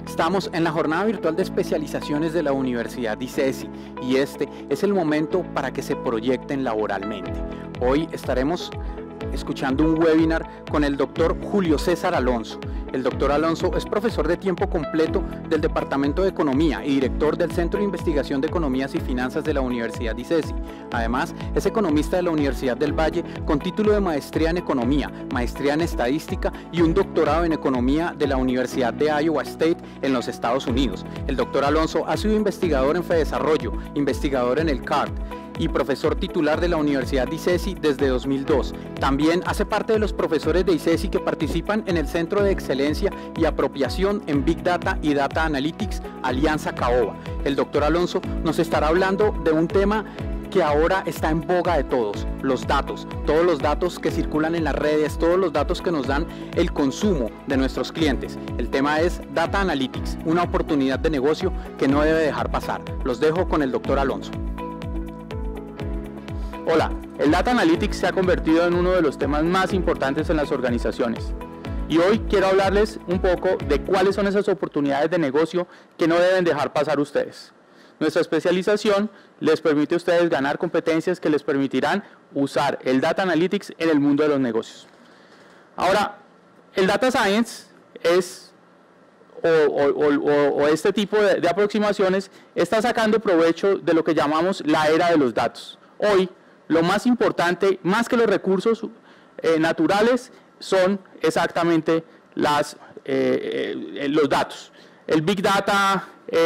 Estamos en la jornada virtual de especializaciones de la Universidad ICESI y este es el momento para que se proyecten laboralmente. Hoy estaremos escuchando un webinar con el doctor Julio César Alonso. El doctor Alonso es profesor de tiempo completo del Departamento de Economía y director del Centro de Investigación de Economías y Finanzas de la Universidad ICESI. Además, es economista de la Universidad del Valle con título de maestría en Economía, maestría en Estadística y un doctorado en Economía de la Universidad de Iowa State en los Estados Unidos. El doctor Alonso ha sido investigador en FEDesarrollo, investigador en el CART, y profesor titular de la Universidad de ICESI desde 2002. También hace parte de los profesores de ICESI que participan en el Centro de Excelencia y Apropiación en Big Data y Data Analytics, Alianza Caoba. El doctor Alonso nos estará hablando de un tema que ahora está en boga de todos, los datos, todos los datos que circulan en las redes, todos los datos que nos dan el consumo de nuestros clientes. El tema es Data Analytics, una oportunidad de negocio que no debe dejar pasar. Los dejo con el doctor Alonso. Hola, el Data Analytics se ha convertido en uno de los temas más importantes en las organizaciones. Y hoy quiero hablarles un poco de cuáles son esas oportunidades de negocio que no deben dejar pasar ustedes. Nuestra especialización les permite a ustedes ganar competencias que les permitirán usar el Data Analytics en el mundo de los negocios. Ahora, el Data Science es, este tipo de aproximaciones está sacando provecho de lo que llamamos la era de los datos. Hoy, lo más importante, más que los recursos naturales, son exactamente los datos. El Big Data,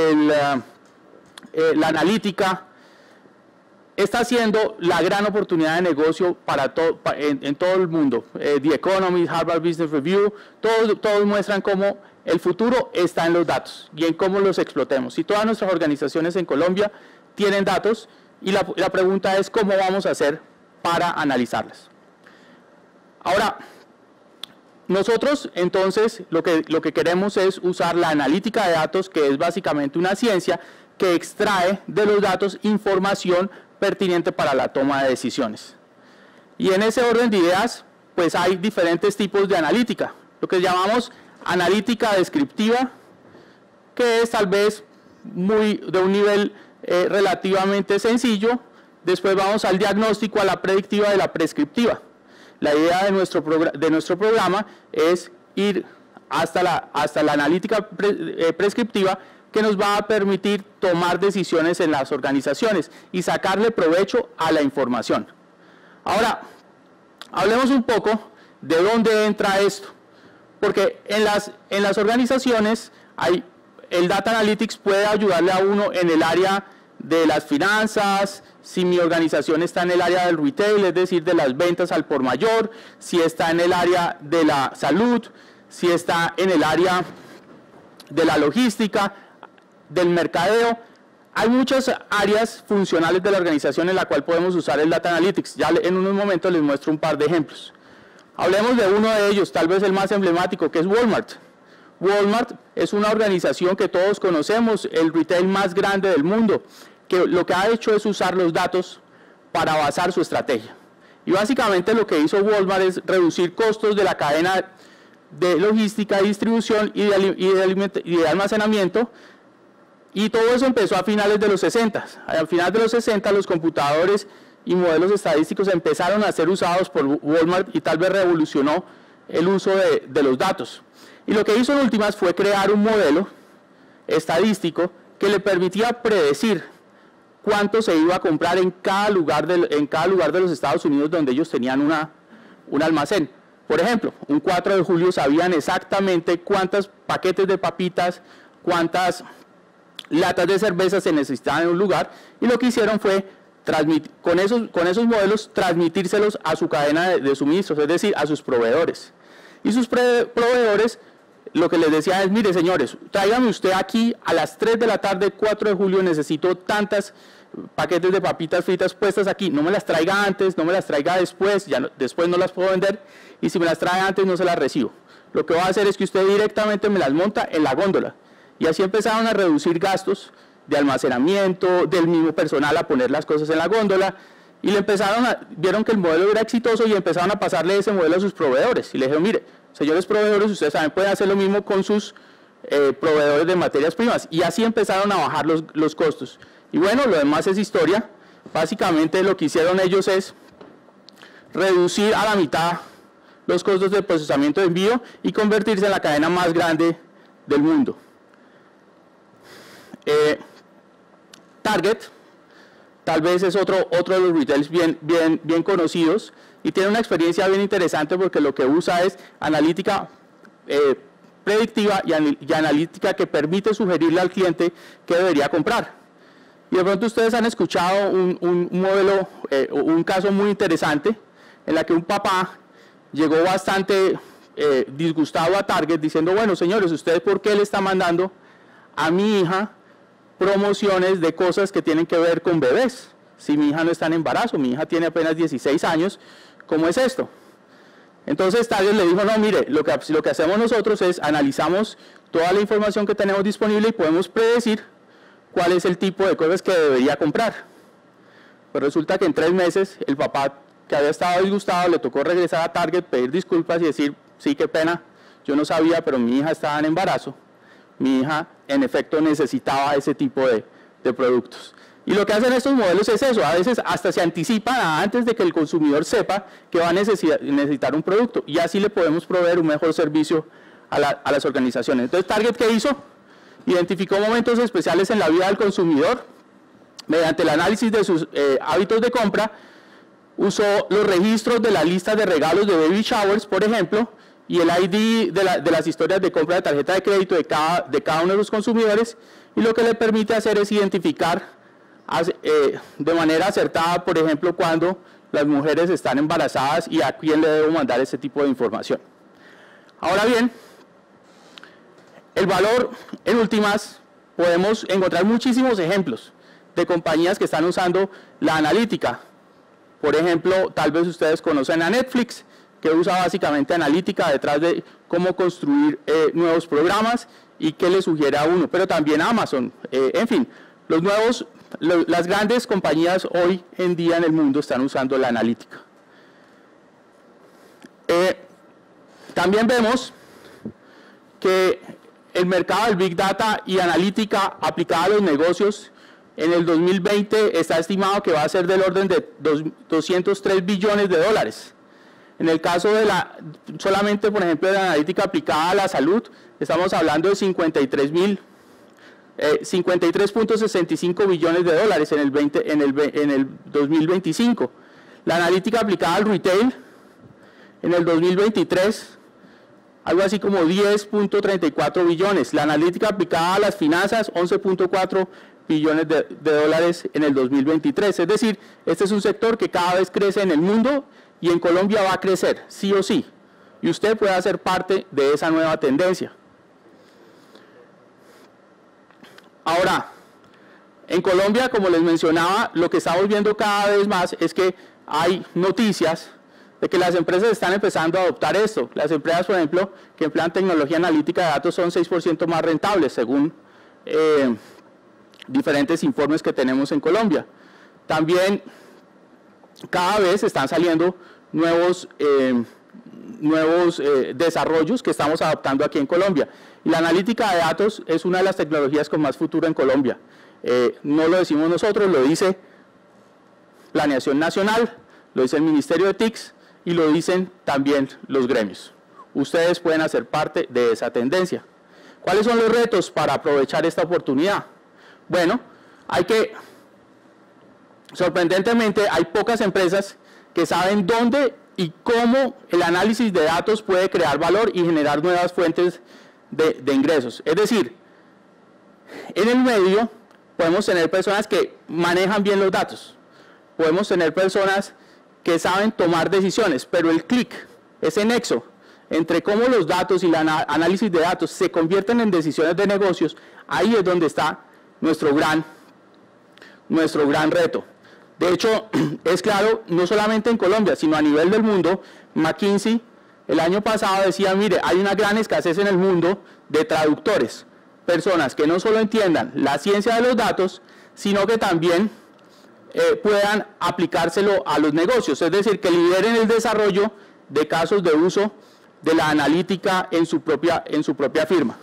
la analítica, está siendo la gran oportunidad de negocio para en todo el mundo. The Economist, Harvard Business Review, todos muestran cómo el futuro está en los datos y en cómo los explotemos. Y todas nuestras organizaciones en Colombia tienen datos. Y la pregunta es cómo vamos a hacer para analizarlas. Ahora, nosotros entonces lo que queremos es usar la analítica de datos, que es básicamente una ciencia que extrae de los datos información pertinente para la toma de decisiones. Y en ese orden de ideas, pues hay diferentes tipos de analítica. Lo que llamamos analítica descriptiva, que es tal vez de un nivel relativamente sencillo. Después vamos al diagnóstico, a la predictiva y la prescriptiva. La idea de nuestro programa es ir hasta la analítica prescriptiva, que nos va a permitir tomar decisiones en las organizaciones y sacarle provecho a la información. Ahora, hablemos un poco de dónde entra esto, porque en las organizaciones el Data Analytics puede ayudarle a uno en el área de las finanzas, si mi organización está en el área del retail, es decir, de las ventas al por mayor, si está en el área de la salud, si está en el área de la logística, del mercadeo. Hay muchas áreas funcionales de la organización en la cual podemos usar el Data Analytics. Ya en unos momentos les muestro un par de ejemplos. Hablemos de uno de ellos, tal vez el más emblemático, que es Walmart. Walmart es una organización que todos conocemos, el retail más grande del mundo, que lo que ha hecho es usar los datos para basar su estrategia. Y básicamente lo que hizo Walmart es reducir costos de la cadena de logística, distribución y de almacenamiento, y todo eso empezó a finales de los 60. A finales de los 60 los computadores y modelos estadísticos empezaron a ser usados por Walmart y tal vez revolucionó el uso de los datos. Y lo que hizo en últimas fue crear un modelo estadístico que le permitía predecir cuánto se iba a comprar en cada lugar de los Estados Unidos donde ellos tenían un almacén. Por ejemplo, un 4 de julio sabían exactamente cuántos paquetes de papitas, cuántas latas de cerveza se necesitaban en un lugar, y lo que hicieron fue con esos modelos transmitírselos a su cadena de suministros, es decir, a sus proveedores. Y sus proveedores lo que les decía es: mire señores, tráigame usted aquí a las 3 de la tarde, 4 de julio, necesito tantas paquetes de papitas fritas puestas aquí, no me las traiga antes, no me las traiga después, después no las puedo vender, y si me las trae antes no se las recibo. Lo que va a hacer es que usted directamente me las monta en la góndola. Y así empezaron a reducir gastos de almacenamiento, del mismo personal a poner las cosas en la góndola, y vieron que el modelo era exitoso y empezaron a pasarle ese modelo a sus proveedores. Y le dijeron: mire, señores proveedores, ustedes también pueden hacer lo mismo con sus proveedores de materias primas, y así empezaron a bajar los costos. Y bueno, lo demás es historia. Básicamente lo que hicieron ellos es reducir a la mitad los costos de procesamiento de envío y convertirse en la cadena más grande del mundo. Target tal vez es otro de los retails bien conocidos, y tiene una experiencia bien interesante porque lo que usa es analítica predictiva y analítica que permite sugerirle al cliente qué debería comprar. Y de pronto ustedes han escuchado un modelo, un caso muy interesante en la que un papá llegó bastante disgustado a Target diciendo: bueno, señores, ¿ustedes por qué le están mandando a mi hija promociones de cosas que tienen que ver con bebés? Si mi hija no está en embarazo, mi hija tiene apenas 16 años, ¿cómo es esto? Entonces Target le dijo: no, mire, lo que hacemos nosotros es analizamos toda la información que tenemos disponible y podemos predecir cuál es el tipo de cosas que debería comprar. Pues resulta que en 3 meses el papá, que había estado disgustado, le tocó regresar a Target, pedir disculpas y decir: sí, qué pena, yo no sabía, pero mi hija estaba en embarazo, mi hija en efecto necesitaba ese tipo de productos. Y lo que hacen estos modelos es eso, a veces hasta se anticipan antes de que el consumidor sepa que va a necesitar un producto, y así le podemos proveer un mejor servicio a las organizaciones. Entonces Target, ¿qué hizo? Identificó momentos especiales en la vida del consumidor, mediante el análisis de sus hábitos de compra, usó los registros de las listas de regalos de baby showers, por ejemplo, y el ID de las historias de compra de tarjeta de crédito de cada uno de los consumidores, y lo que le permite hacer es identificar de manera acertada, por ejemplo, cuando las mujeres están embarazadas y a quién le debo mandar ese tipo de información. Ahora bien, el valor, en últimas, podemos encontrar muchísimos ejemplos de compañías que están usando la analítica. Por ejemplo, tal vez ustedes conocen a Netflix, que usa básicamente analítica detrás de cómo construir nuevos programas y qué le sugiere a uno, pero también Amazon, en fin, las grandes compañías hoy en día en el mundo están usando la analítica. También vemos que el mercado del Big Data y analítica aplicada a los negocios en el 2020 está estimado que va a ser del orden de 203 billones de dólares. En el caso de solamente, por ejemplo, de la analítica aplicada a la salud, estamos hablando de 53.65 billones de dólares en el 2025. La analítica aplicada al retail en el 2023, algo así como 10.34 billones. La analítica aplicada a las finanzas, 11.4 billones de dólares en el 2023. Es decir, este es un sector que cada vez crece en el mundo y en Colombia va a crecer, sí o sí. Y usted puede hacer parte de esa nueva tendencia. Ahora, en Colombia, como les mencionaba, lo que estamos viendo cada vez más es que hay noticias de que las empresas están empezando a adoptar esto. Las empresas, por ejemplo, que emplean tecnología analítica de datos son 6% más rentables, según diferentes informes que tenemos en Colombia. También cada vez están saliendo nuevos desarrollos que estamos adoptando aquí en Colombia. Y la analítica de datos es una de las tecnologías con más futuro en Colombia. No lo decimos nosotros, lo dice Planeación Nacional, lo dice el Ministerio de TICS y lo dicen también los gremios. Ustedes pueden hacer parte de esa tendencia. ¿Cuáles son los retos para aprovechar esta oportunidad? Bueno, sorprendentemente hay pocas empresas que saben dónde y cómo el análisis de datos puede crear valor y generar nuevas fuentes de ingresos. Es decir, en el medio podemos tener personas que manejan bien los datos, podemos tener personas que saben tomar decisiones, pero el clic, ese nexo entre cómo los datos y el análisis de datos se convierten en decisiones de negocios, ahí es donde está nuestro gran reto. De hecho, es claro, no solamente en Colombia, sino a nivel del mundo. McKinsey el año pasado decía: mire, hay una gran escasez en el mundo de traductores, personas que no solo entiendan la ciencia de los datos, sino que también puedan aplicárselo a los negocios, es decir, que lideren el desarrollo de casos de uso de la analítica en su propia firma.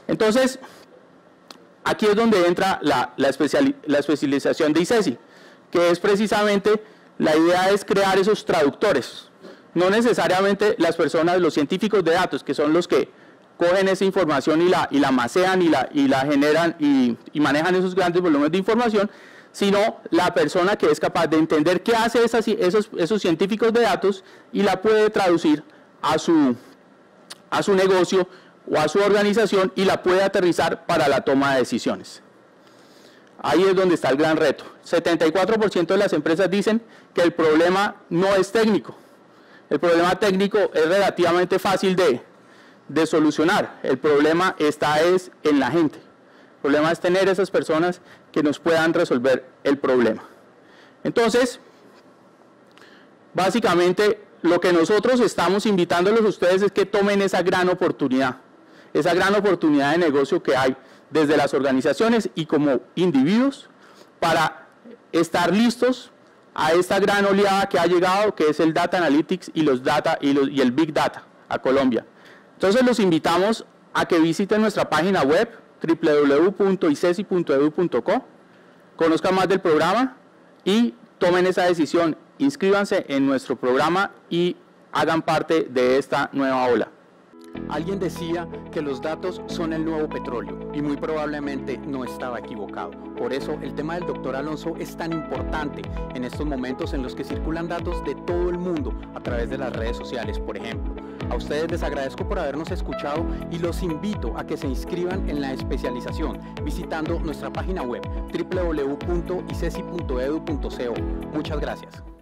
Entonces, aquí es donde entra la especialización de ICESI, que es precisamente, la idea es crear esos traductores. No necesariamente las personas, los científicos de datos, que son los que cogen esa información y la macean y la generan y manejan esos grandes volúmenes de información, sino la persona que es capaz de entender qué hace esos científicos de datos y la puede traducir a su negocio o a su organización y la puede aterrizar para la toma de decisiones. Ahí es donde está el gran reto. 74% de las empresas dicen que el problema no es técnico. El problema técnico es relativamente fácil de solucionar. El problema está en la gente. El problema es tener esas personas que nos puedan resolver el problema. Entonces, básicamente, lo que nosotros estamos invitándolos a ustedes es que tomen esa gran oportunidad de negocio que hay desde las organizaciones y como individuos para estar listos a esta gran oleada que ha llegado, que es el Data Analytics y el Big Data a Colombia. Entonces los invitamos a que visiten nuestra página web www.icesi.edu.co, conozcan más del programa y tomen esa decisión, inscríbanse en nuestro programa y hagan parte de esta nueva ola. Alguien decía que los datos son el nuevo petróleo y muy probablemente no estaba equivocado. Por eso el tema del doctor Alonso es tan importante en estos momentos en los que circulan datos de todo el mundo a través de las redes sociales, por ejemplo. A ustedes les agradezco por habernos escuchado y los invito a que se inscriban en la especialización visitando nuestra página web www.icesi.edu.co. Muchas gracias.